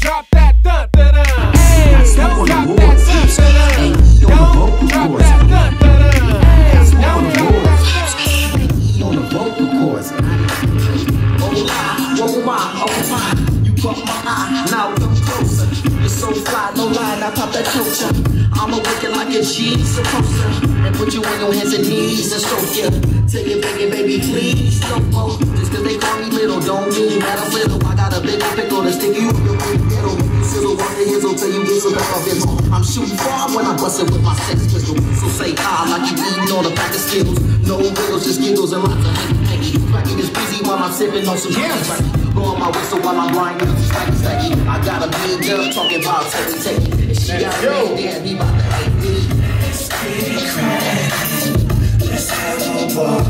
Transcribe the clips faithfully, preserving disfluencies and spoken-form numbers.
drop that dun dun dun. Hey, don't drop that dun dun dun. Don't drop that dun dun dun. Don't drop that dun. On the vocal cords. Oh my, oh my, you caught my eye. Now look closer. You're so fly, no lie. Now pop that culture. I'ma work it like a G supposed to, and put you on your hands and knees and stroke you. Tell you, baby, baby, please don't go. Just cause they call me little, don't mean that I'm little. I got a big pickle to stick you in your big middle. You sizzle, walk the hizzle till you get some back off his home. I'm shooting far when I bust it with my sex pistol. So say ah like you eating on a pack of Skittles. No riddles, just giggles and lots of hanky-panky. Cracking is busy while I'm sipping on some gas. Blowing my whistle while I'm blind with some stacky stacky. I got a big girl talking about taking taking. And she got a man, damn, he about to hate me. Let's get it crackin', let's have a ball.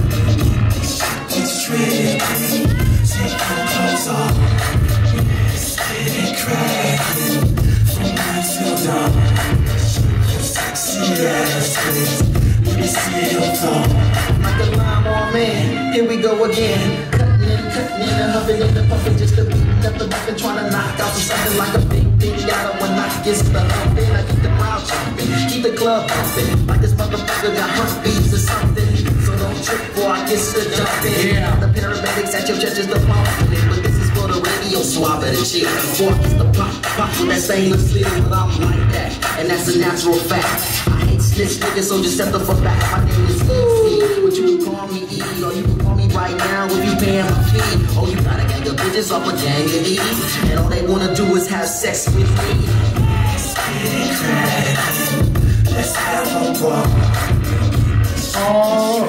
It's trippin', take your clothes off. Let's get it crackin', from night till dawn. Sexy asses, let me see your thumb. Like a lime on man, here we go again. Cutting and cutting and huffing and the puffing just to beat up the muffin, trying to knock out something like a big thing. Out of when I get the humping, I keep the crowd jumping, keep the club pumping. Like this motherfucker got herpes or something. So don't trip before I get to jumping. Yeah. The paramedics at your chest is the pump, but this is for the radio swab of the shit. Before it's the pop, pop with that stainless steel, but I'm like that, and that's a natural fact. I hate snitch niggas, so just step the fuck back. My name is Easy, but you can call me E, or you can call me right now if you paying my fee. Oh, you got a gang of bitches off a gang of E, and all they wanna do is have sex with me. Let's get it crackin', let's have a ball. Oh,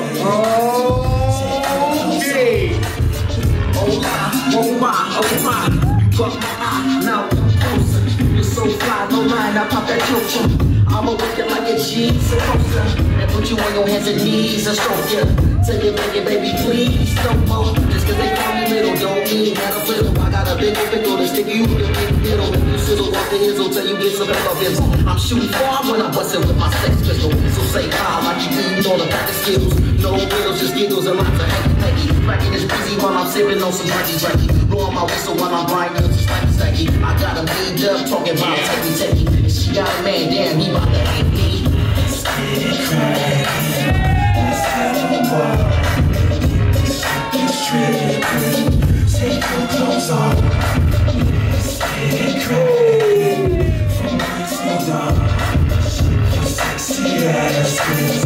oh, okay. Oh my, oh my, oh my, you caught my eye. Now come closer. You're so fly, no lie. Now pop that culture. I'ma work it like a G supposed to, and put you on your hands and knees and stroke you. Tell you, baby, baby, please don't go. Just cause they call me little, don't mean that I'm little. I got a big pickle to stick you in your big middle. And you sizzle off the hizzle till you get some back off his home. I'm shooting far when I bust it with my sex pistol. So say ah like you eating on a pack of Skittles. No riddles, just giggles and lots of hanky-panky. Cracking is busy while I'm sipping on some dranky-dranky. Blowing my whistle while I'm grinding some stacky-stacky. I got a big up talking about tacky-tacky. And she got a man, damn, he about to hate me. Let's get it crackin', let's have a ball. It's trippin', take your clothes off. Let's get it crackin', from night till dawn. Sexy asses.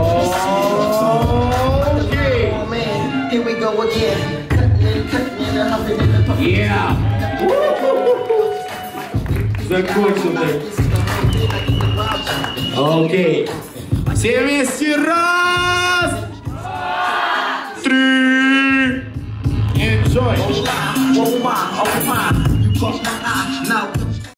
Okay. Oh man, here we go again. Cutting and cutting and huffing and puffing. Yeah. Закончил. Окей. Все вместе. Раз. Три. Enjoy. Oh my, oh my, you caught my eye. Now